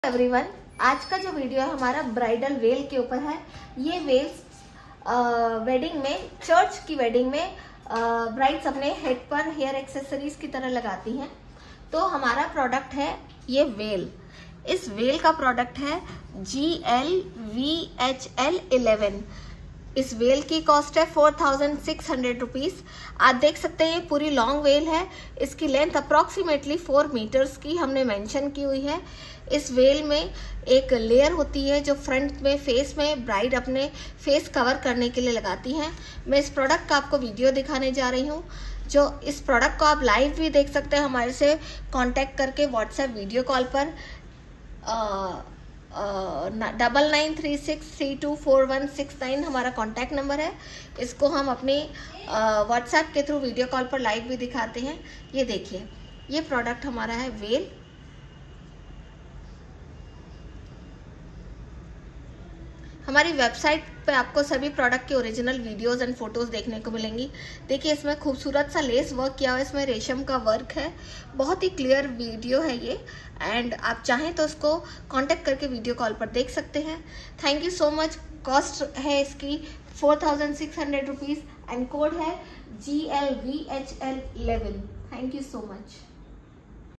Everyone, आज का जो वीडियो है हमारा ब्राइडल वेल के ऊपर है। ये वेल्स वेडिंग में, चर्च की वेडिंग में ब्राइड्स अपने हेड पर हेयर एक्सेसरीज की तरह लगाती हैं। तो हमारा प्रोडक्ट है ये वेल। इस वेल का प्रोडक्ट है GLVHL 11। इस वेल की कॉस्ट है 4600 रुपीज। आप देख सकते हैं ये पूरी लॉन्ग वेल है। इसकी लेंथ अप्रॉक्सीमेटली 4 मीटर्स की हमने मेंशन की हुई है। इस वेल में एक लेयर होती है जो फ्रंट में फेस में ब्राइड अपने फेस कवर करने के लिए लगाती हैं। मैं इस प्रोडक्ट का आपको वीडियो दिखाने जा रही हूँ। जो इस प्रोडक्ट को आप लाइव भी देख सकते हैं हमारे से कांटेक्ट करके व्हाट्सएप वीडियो कॉल पर 9936324169 हमारा कांटेक्ट नंबर है। इसको हम अपने व्हाट्सएप के थ्रू वीडियो कॉल पर लाइव भी दिखाते हैं। ये देखिए, ये प्रोडक्ट हमारा है वेल। हमारी वेबसाइट पे आपको सभी प्रोडक्ट के ओरिजिनल वीडियोस एंड फोटोज देखने को मिलेंगी। देखिए, इसमें खूबसूरत सा लेस वर्क किया हुआ है, इसमें रेशम का वर्क है। बहुत ही क्लियर वीडियो है ये, एंड आप चाहें तो इसको कांटेक्ट करके वीडियो कॉल पर देख सकते हैं। Thank you so much. Cost है इसकी 4600 रुपीज एंड कोड है GLVHL 11। Thank you so much.